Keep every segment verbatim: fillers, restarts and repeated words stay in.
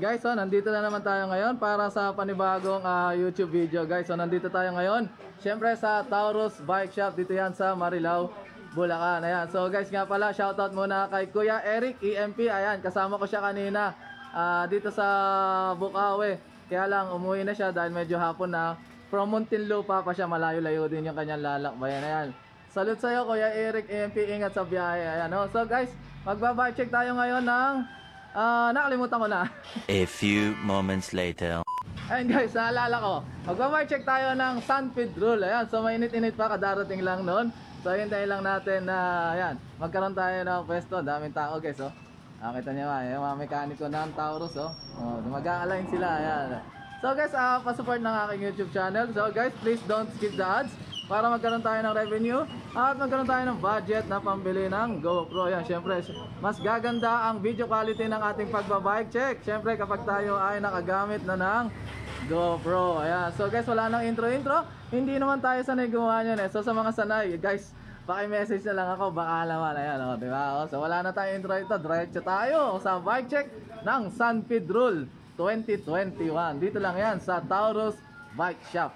guys, so nandito na naman tayo ngayon para sa panibagong uh, YouTube video guys. So nandito tayo ngayon, syempre sa Taurus Bike Shop, dito yan sa Marilao, Bulacan. Ayan, so guys nga pala, shoutout muna kay Kuya Eric E M P. Ayan, kasama ko siya kanina uh, dito sa Bukawi. Kaya lang umuwi na siya dahil medyo hapon na. From Muntinlupa pa siya, malayo-layo din yung kanyang lalakbayan. Ayan, salute sa'yo Kuya Eric E M P, ingat sa biyahe. Ayan, oh. So guys, magbabike check tayo ngayon ng uh, nakalimutan ko na. A few moments later. Ayan guys, naalala ko, magbabike check tayo ng Sunfeed Rule. Ayan, so mainit-init pa, kadarating lang noon. So hintayin lang natin na ayan, magkaroon tayo ng pwesto. Daming tao guys, oh. Nakita niyo ba, yung mga mekaniko ng Taurus, oh. Oh, mag-a-align sila. Ayan. So guys, uh, pa-support ng aking YouTube channel. So guys, please don't skip the ads para magkaroon tayo ng revenue at magkaroon tayo ng budget na pambili ng GoPro. Yan, syempre, mas gaganda ang video quality ng ating pagbabike check. Syempre, kapag tayo ay nakagamit na ng GoPro. Ayan. So guys, wala nang intro-intro. Hindi naman tayo sanay gumawa niyan eh. So sa mga sanay, guys, paki-message na lang ako, baka naman. Ayan, oh, diba? So wala na tayo intro ito. Diretso tayo sa bike check ng Sunfeed Rule twenty twenty-one. Dito lang yan sa Taurus Bike Shop.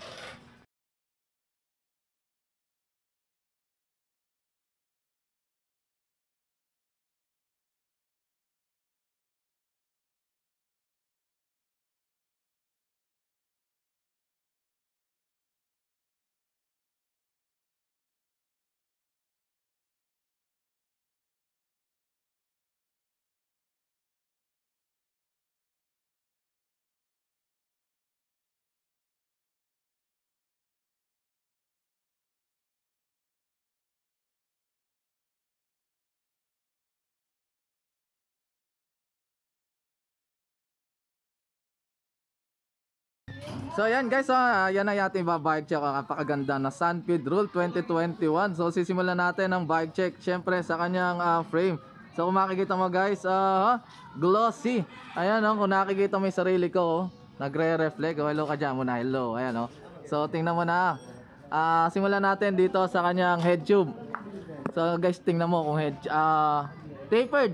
So ayan guys, uh, yan ang ating bike check. Napakaganda na Sunfeed Rule twenty twenty-one. So sisimulan natin ang bike check syempre sa kanyang uh, frame. So kung makikita mo guys, uh, glossy. Ayan oh, kung nakikita mo yung sarili ko, oh, nagre-reflect. Oh, hello ka dyan muna, hello. Ayan oh. So tingnan mo na. Uh, simulan natin dito sa kanyang head tube. So guys, tingnan mo kung head uh, tapered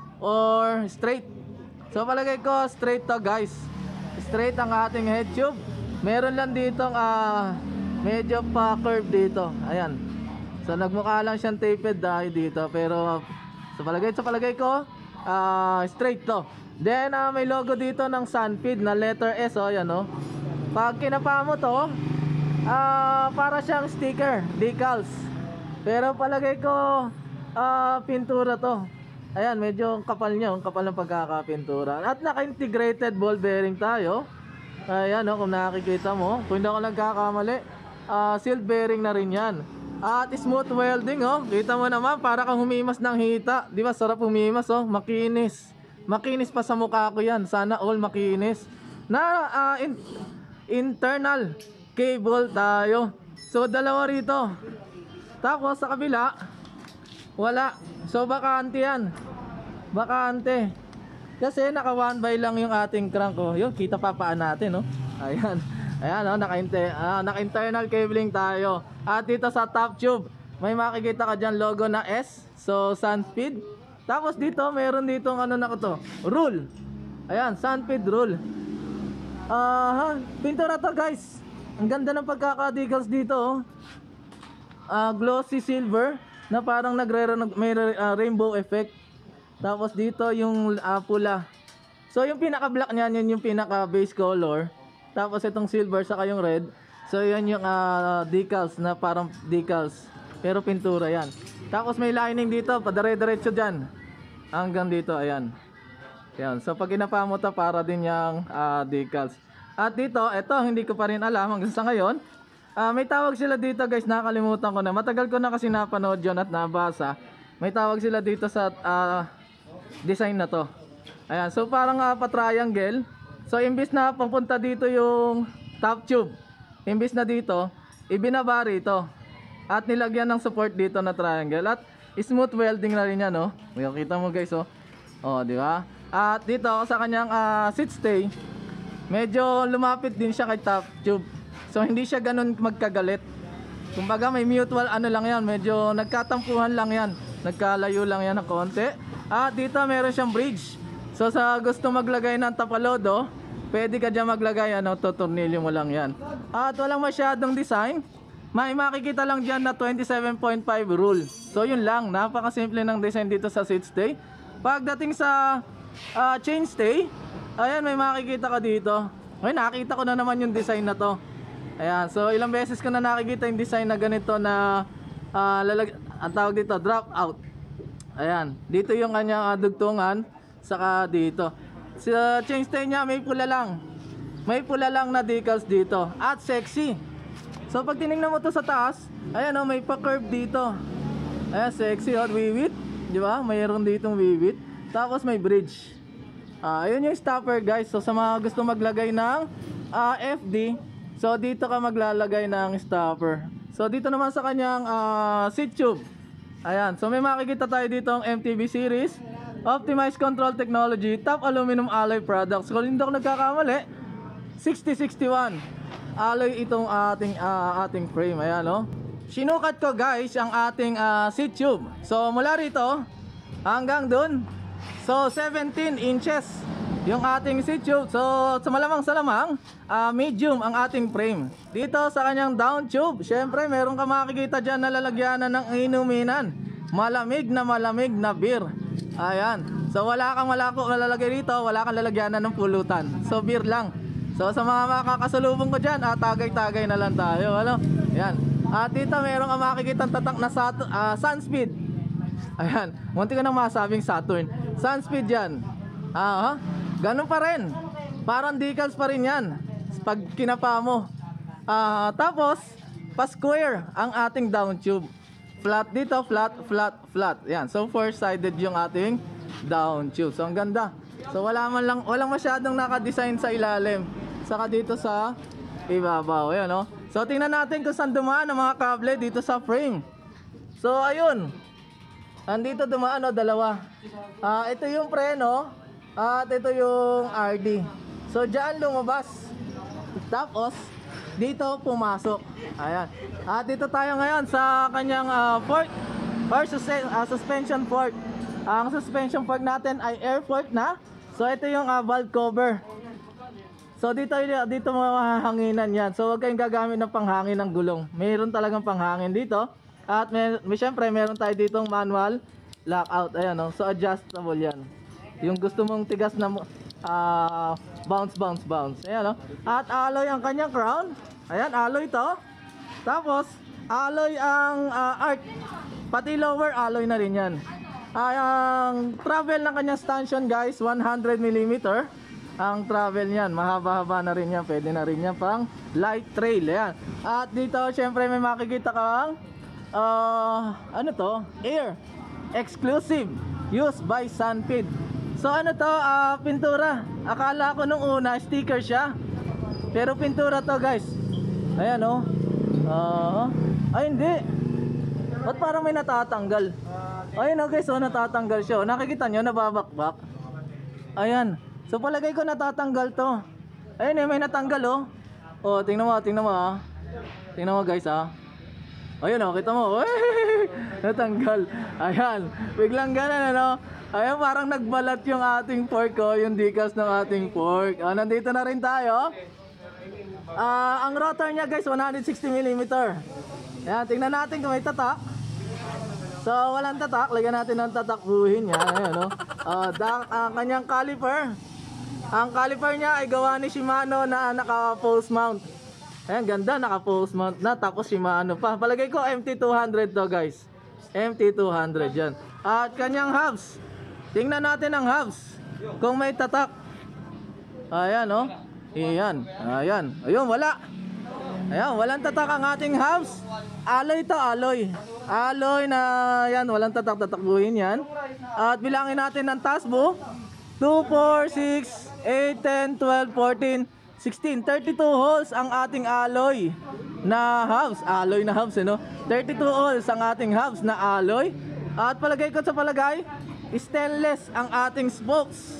or straight. So palagay ko straight to guys. Straight ang ating head tube. Meron lang dito uh, medyo pa curve dito. Ayan. So nagmukha lang siyang tapered dahil dito, pero sa palagay sa palagay ko uh, straight to. Then uh, may logo dito ng Sunfeed na letter S, oh, ayan oh. Pag kinapa mo to, uh, para siyang sticker, decals. Pero palagay ko uh, pintura to. Ayan, medyo kapal niya, kapal ng pagkakapintura. At naka-integrated ball bearing tayo. Ayan, no, kung nakikita mo, kung hindi ako nagkakamali, uh, seal bearing na rin yan. At smooth welding, oh. Kita mo naman, para kang humimas ng hita. Di ba, sarap humimas, oh. Makinis. Makinis pa sa mukha ko yan. Sana all makinis. Na uh, in internal cable tayo. So, dalawa rito. Tapos, sa kabila, wala. So, bakante yan. Bakante. Kasi naka one by lang yung ating crank, oh. Yun, kita pa paan natin, no? Ayan. Ayan, oh, naka-inter ah, naka-internal cabling tayo. At dito sa top tube, may makikita ka dyan logo na S. So, Sunfeed. Tapos dito, meron dito ano na ko to, rule. Ayan, Sunfeed Rule. Ah, uh, pintura to, guys. Ang ganda ng pagkaka-decals dito, oh. Uh, glossy silver na parang nagre may uh, rainbow effect. Tapos dito yung uh, pula. So yung pinaka black niyan, yun yung pinaka base color. Tapos itong silver saka yung red. So yan yung uh, decals na parang decals, pero pintura yan. Tapos may lining dito, padare-diretso diyan hanggang dito, ayan. Yan. So pag inapa mo to, para din yung uh, decals. At dito, eto hindi ko pa rin alam hanggang sa ngayon. Uh, may tawag sila dito guys, nakalimutan ko na. Matagal ko na kasi napanood yun at nabasa. May tawag sila dito sa uh, design na to. Ayan, so parang uh, pa-triangle. So imbis na papunta dito yung top tube, imbis na dito, ibinaba rito. At nilagyan ng support dito na triangle. At smooth welding na rin yan, no? Makikita mo guys, oh. Oh, di ba? At dito sa kanyang uh, seat stay, medyo lumapit din siya kay top tube. So hindi siya ganun magkagalit. Kumbaga may mutual ano lang yan, medyo nagkatampuhan lang yan. Nagkalayo lang yan ng konti. At dito meron siyang bridge. So sa gusto maglagay ng tapalodo, pwede ka dyan maglagay, ano, tutornilyo mo lang yan. At walang masyadong design. May makikita lang dyan na twenty-seven point five rule. So yun lang, napakasimple ng design dito sa seat stay. Pagdating sa uh, chain stay, ayan, may makikita ka dito. Ay, nakita ko na naman yung design na to. Ayan, so ilang beses ko na nakikita yung design na ganito na uh, lalag ang tawag dito, drop out. Ayan, dito yung kanyang uh, dugtungan, saka dito. Sa chainstay niya may pula lang. May pula lang na decals dito. At sexy. So pag tinignan mo to sa taas, ayan o, may pa-curve dito. Ayan, sexy o, wiwit. Di ba? Mayroon ditong wiwit. Tapos may bridge. Ah, ayun yung stopper guys. So sa mga gusto maglagay ng uh, F D, so dito ka maglalagay ng stopper. So dito naman sa kanyang uh, seat tube. Ayan, so may makikita tayo dito ang M T B series, Optimized Control Technology, Top Aluminum Alloy Products. Kung hindi ako nagkakamali, sixty sixty-one alloy itong ating uh, ating frame. Ayan, no? Sinukat ko guys ang ating uh, seat tube. So mula rito hanggang dun, so seventeen inches yung ating seat tube. So sa malamang sa lamang, uh, medium ang ating frame. Dito sa kanyang down tube, syempre meron ka makikita dyan na lalagyanan ng inuminan. Malamig na malamig na beer. Ayan. So wala kang malako malalagay dito, wala kang lalagyanan ng pulutan. So beer lang. So sa mga makakasalubong ko dyan, ah, tagay-tagay na lang tayo. Ano? Ayan. At dito meron ka makikita tatak na sat uh, Sunspeed. Ayan. Munti ko nang masabing Saturn. Sunspeed yan. Ah, huh? Ganun pa rin. Parang decals pa rin yan pag kinapa mo. Ah, tapos pa-square ang ating down tube. Flat dito, flat, flat, flat. Yan. So four-sided yung ating down tube. So ang ganda. So wala man lang, walang masyadong naka-design sa ilalim. Saka dito sa ibabaw. Ayan, no? So tingnan natin kung saan dumaan ang mga kable dito sa frame. So ayun. Andito dumaan, no, dalawa. Ah, ito yung preno at ito yung R D. So diyan lumabas. Tapos dito pumasok. Ayan. At dito tayo ngayon sa kanyang uh, fork or sus uh, suspension fork. Ang suspension fork natin ay air fork na. So ito yung uh, valve cover. So dito dito mahahanginan yan. So huwag kayong gagamit ng panghangin ng gulong. Mayroon talagang panghangin dito. At may, may syempre meron tayo ditong manual lockout. Ayan, no? So adjustable yan. Yung gusto mong tigas na uh, bounce bounce bounce. Ayan, no? At alloy ang kanyang crown. Ayan, alloy to. Tapos alloy ang uh, arc. Pati lower alloy na rin yan. Uh, ang travel ng kanyang stanchion guys, one hundred millimeter. Ang travel niyan, mahaba-haba na rin yan. Pwede na rin yan pang light trail. Ayan. At dito syempre may makikita kang uh, ano to? Air exclusive used by Sunpeed. So ano to? Uh, pintura. Akala ko nung una sticker siya, pero pintura to guys. Ayan, oh. Uh, ay hindi. Ba't parang may natatanggal? Ayun, okay, so natatanggal siya. Nakikita nyo, nababakbak. Ayan. So palagay ko natatanggal to. Ayun, eh, may natanggal, oh. Oh, tingnan mo, tingnan mo, ah. Tingnan mo, guys, ah. Ayun, oh, kita mo. Natanggal. Ayan. Biglang ganun, ano. Ayan, parang nagbalat yung ating fork, oh. Yung decals ng ating fork. Oh, nandito na rin tayo. Ah, ang rotor niya, guys, one hundred sixty millimeter. Ayan, tingnan natin kung may tatak. So, walang tatak. Lagyan natin ng tatakbuhin yan. Ayan, no? Uh, da, ang kanyang caliper. Ang caliper niya ay gawa ni Shimano na naka-pulse mount. Ayan, ganda. Naka-pulse mount na. Tapos Shimano pa. Palagay ko M T two hundred to, guys. M T two hundred yan. At kanyang hubs. Tingnan natin ang hubs. Kung may tatak. Ayan, no? Ayan. Ayan. Ayun, wala. Ayan, walang tatak ang ating hubs. Alloy to, alloy. Alloy na yan, walang tatak-tatakbuhin yan. At bilangin natin ang tasbo. two, four, six, eight, ten, twelve, fourteen, sixteen. thirty-two holes ang ating alloy na hubs. Alloy na hubs, eh, no? thirty-two holes ang ating hubs na alloy. At palagay ko sa palagay, stainless ang ating spokes.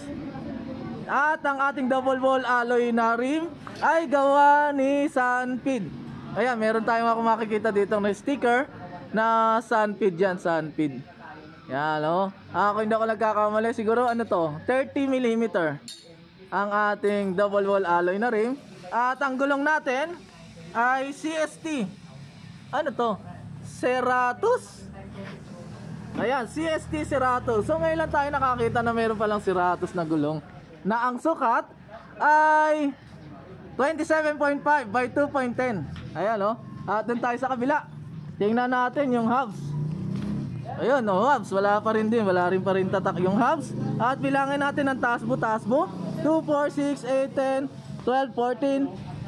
At ang ating double wall alloy na rim ay gawa ni Sunpeed. Ayan, meron tayong makikita dito na sticker na Sunpeed yan, Sunpeed. Yan, oh. Ah, kung hindi ako nagkakamali, siguro ano to, thirty millimeter ang ating double wall alloy na rim. At ang gulong natin ay C S T. Ano to? Ceratus. Ayan, C S T Ceratus. So ngayon lang tayo nakakita na meron palang Ceratus na gulong na ang sukat ay twenty-seven point five by two point one zero. Ayan, oh. At dun tayo sa kabila. Tingnan natin yung hubs. Ayun, oh, hubs. Wala pa rin din. Wala rin pa rin tatak yung hubs. At bilangin natin ang taas-bo, taas-bo. two, four, six, eight, ten, twelve, fourteen,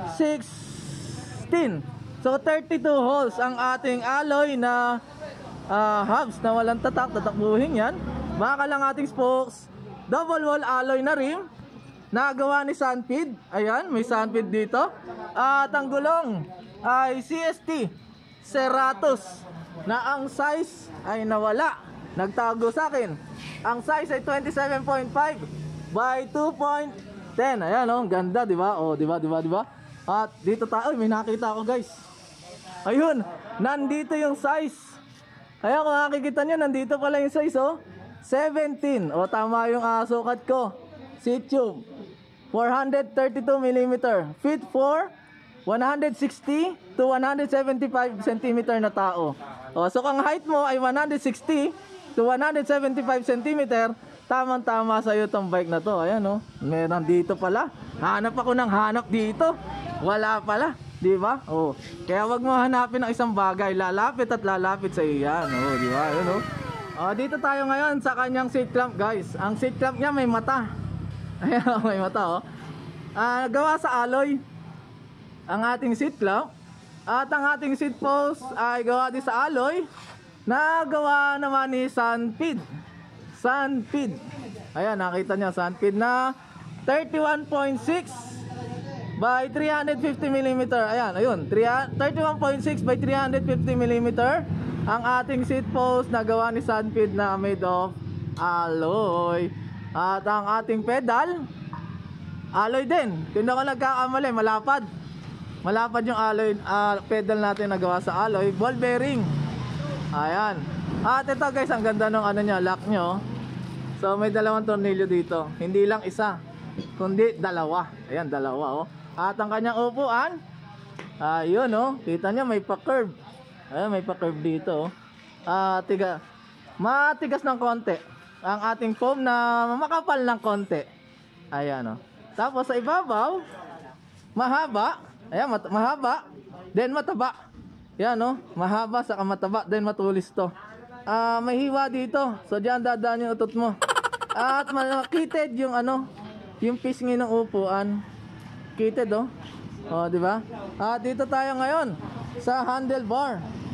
sixteen. So thirty-two holes ang ating alloy na uh, hubs na walang tatak. Tatakbuhin yan. Baka lang ating spokes. Double wall alloy na rim. Nagawa ni Sunpid. Ayan, may Sunpid dito. At ang gulong ay C S T Ceratus na ang size ay nawala. Nagtago sa akin. Ang size ay twenty-seven point five by two point one zero. Ayan, oh, ganda, di ba? Oh, di ba, di ba, di ba? At dito tayo, may nakita ako, guys. Ayun, nandito yung size. Ayan, kung makikita nyo, nandito pala yung size, oh. seventeen. O, tama yung uh, sukat ko. C-tube. four thirty-two millimeter. Fit for one sixty to one seventy-five centimeter na tao. O, so kung height mo ay one sixty to one seventy-five centimeter, tamang-tama sa'yo itong bike na to. Ayan, o. Meron dito pala. Hanap ako ng hanap dito. Wala pala. Di ba? O. Kaya wag mo hanapin ng isang bagay. Lalapit at lalapit sa iyo yan. O, di ba? Ayan, o. O, dito tayo ngayon sa kanyang seat clamp, guys. Ang seat clamp niya may mata. Ayan, may mata, oh. Ah, gawa sa alloy ang ating seat clamp. At ang ating seat post ay gawa din sa alloy na gawa naman ni Sunpid. Sunpid. Ayan, nakita niya Sunpid na thirty-one point six by three fifty millimeter. Ayan, ayun, thirty-one point six by three fifty millimeter ang ating seat post na gawa ni Sunpid na made of alloy. At ang ating pedal alloy din. Kung hindi ako nagkakamali, malapad. Malapad yung alloy uh, pedal natin na gawa sa alloy. Ball bearing. Ayan. At ito, guys, ang ganda ng ano niya, lock nyo. So may dalawang tornilyo dito. Hindi lang isa, kundi dalawa. Ayan, dalawa, oh. At ang kanyang upuan, ayun, oh. Kita nyo, may pa-curve. Ayan, may pa-curve dito, oh. Ah, tiga. Matigas ng konti ang ating foam na makapal ng konti. Ayan, oh. Tapos sa ibabaw, mahaba. Ayan, mat mahaba. Then mataba. Ayan, oh. Mahaba sa mataba. Then matulis to. Ah, may hiwa dito. So diyan dadaan yung utot mo. At makitid yung ano, yung pisngi ng upuan. Kitid, oh. Oh, di ba? At dito tayo ngayon sa handlebar.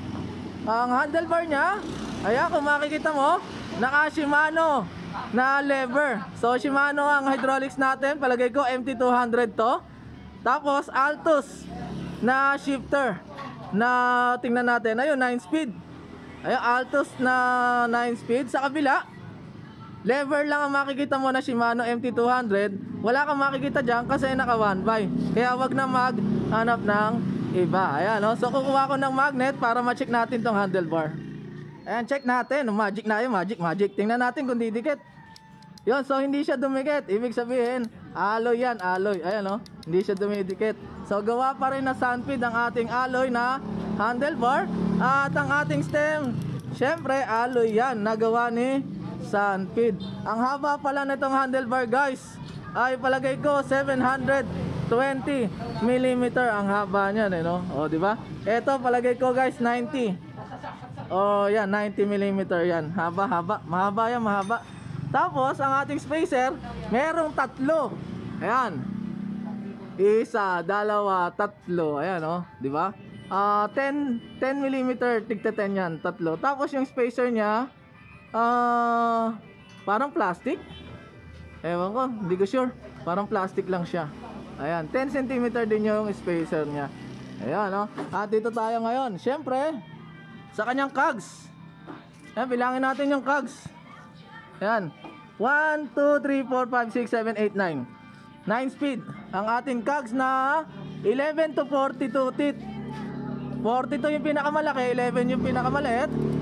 Ang handlebar niya, ayan, kung makikita mo, naka Shimano na lever. So Shimano ang hydraulics natin. Palagay ko M T two hundred to. Tapos Altus na shifter na tingnan natin. Ayun, nine speed. Ayun, Altus na nine speed. Sa kabila, lever lang ang makikita mo na Shimano M T two hundred. Wala kang makikita dyan kasi naka one by. Kaya wag na maghanap ng iba. Ayan, no? So kukuha ko ng magnet para ma-check natin tong handlebar. Ayan, check natin. Magic na yun, magic, magic. Tingnan natin kung didikit. Yun, so hindi siya dumikit. Ibig sabihin, alloy yan, alloy. Ayan, no? Hindi siya dumidikit. So gawa pa rin na Sunpid ang ating alloy na handlebar. At ang ating stem, syempre, alloy yan. Nagawa ni Sunpid. Ang haba pala nitong handlebar, guys, ay palagay ko seven twenty millimeter ang haba niyan, eh, no? O, di ba? Ito, palagay ko, guys, ninety. Oh, yan, ninety millimeter yan. Haba, haba. Mahaba yan, mahaba. Tapos, ang ating spacer, merong tatlo. Ayan. Isa, dalawa, tatlo. Ayan, oh. Di ba? Uh, ten millimeter, tigta ten yan. Tatlo. Tapos, yung spacer niya, uh, parang plastic. Ewan ko, hindi ko sure. Parang plastic lang siya. Ayan, ten centimeter din yung spacer niya. Ayan, oh. At dito tayo ngayon. Siyempre, sa kanyang cogs. Ayan, bilangin natin yung cogs. Ayan, one, two, three, four, five, six, seven, eight, nine. nine speed. Ang ating cogs na eleven to forty-two teeth. forty-two yung pinakamalaki, eleven yung pinakamaliit.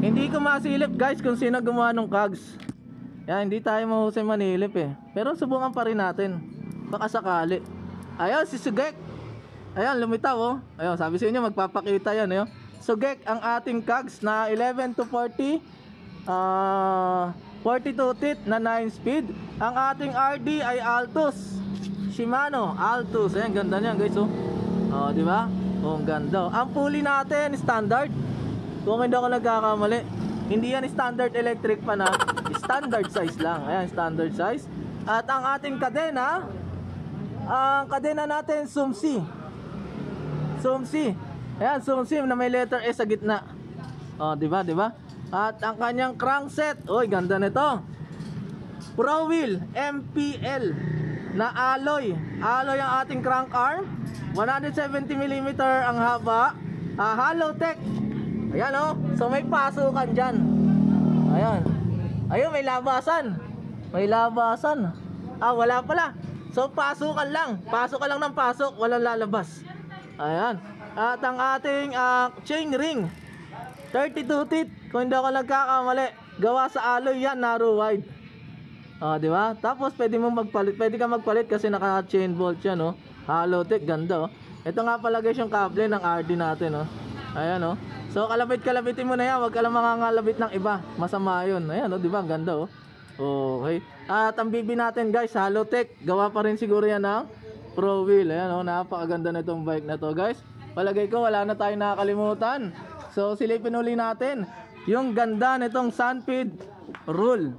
Hindi ko masilip guys kung sino gumawa ng cogs. Yan, hindi tayo mahusay manilip eh. Pero subukan pa rin natin. Baka sakali. Ayun, si Sugek. Ayan, lumitaw oh. Ayun, sabi sa inyo magpapakita yan eh. Sugek ang ating cogs na eleven to forty. Ah... Uh, forty-two teeth na nine speed. Ang ating R D ay Altus. Shimano Altus. Ayan, ganda niyan guys oh. Oh, di ba? Oh, ang ganda. Ang pulley natin standard. Kung hindi ako nagkakamali, hindi yan standard electric pa na. Standard size lang. Ayan, standard size. At ang ating kadena, ang kadena natin Sumsi. Sumsi. Ayan, Sumsi na may letter S sa gitna. Oh, di ba? Di ba? At ang kanyang crankset, oy ganda nito. Pro Wheel M P L na alloy. Alloy ang ating crank arm. one hundred seventy millimeter ang haba. Uh, hollow tech. Ayan oh. So may pasukan dyan. Ayan. Ayun, may labasan. May labasan. Ah, wala pala. So pasukan lang. Pasok ka lang ng pasok, walang lalabas. Ayan. At ang ating uh, chain ring thirty-two teeth. Kung hindi ako nagkakamali, gawa sa alloy yan, narrow wide. Ah, di ba? Tapos pwede mo magpalit, pwede ka magpalit kasi naka chain bolt yan, oh. Hollow tech, ganda, oh. Ito nga pala guys yung kable ng R D natin, oh. Ayan, oh. So kalabit-kalabitin mo na yan, wag ka lang mangangalabit ng iba. Masama 'yun. Ayan, oh, di ba? Ganda, oh. Okay. At ang bibi natin guys, hollow tech. Gawa pa rin siguro yan ng Pro Wheel. Ayan, oh, napakaganda nitong bike na to, guys. Palagay ko wala na tayong nakakalimutan. So silipin uli natin yung ganda nitong Sunpid Rule.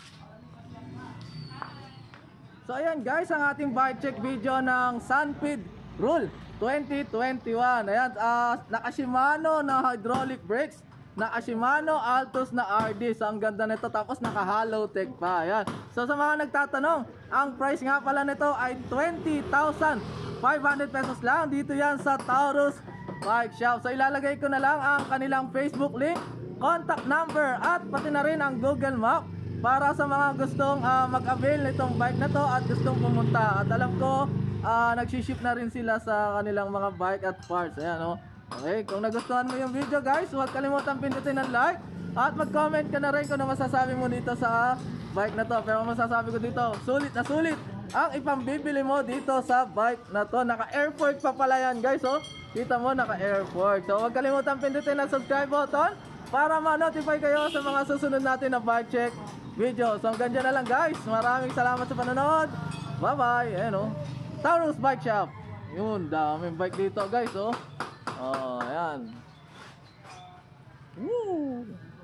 So ayan guys, ang ating bike check video ng Sunpid Rule twenty twenty-one. Ayan, uh, naka Shimano na hydraulic brakes, naka Shimano Altus na R D. So ang ganda nito, tapos naka hollow tech pa. Ayan. So sa mga nagtatanong, ang price nga pala nito ay twenty thousand five hundred pesos lang. Dito yan sa Taurus Bike Shop. So ilalagay ko na lang ang kanilang Facebook link, contact number, at pati na rin ang Google Map para sa mga gustong uh, mag-avail nitong bike na to at gustong pumunta. At alam ko uh, nagsiship na rin sila sa kanilang mga bike at parts. Ayan, oh. Okay, kung nagustuhan mo yung video guys, huwag kalimutan pindutin ang like at mag-comment ka na rin kung ano masasabi mo dito sa bike na to. Pero masasabi ko dito, sulit na sulit ang ipambibili mo dito sa bike na to. Naka-air fork pa pala yan guys, oh. Kita mo, naka-air fork. So huwag kalimutan pindutin ang subscribe button para ma-notify kayo sa mga susunod natin na bike check video. So hanggang dyan na lang guys. Maraming salamat sa panonood. Bye bye. Ayan, oh. Taurus Bike Shop. Yun, daming bike dito guys, oh. Oh, ayan. Woo!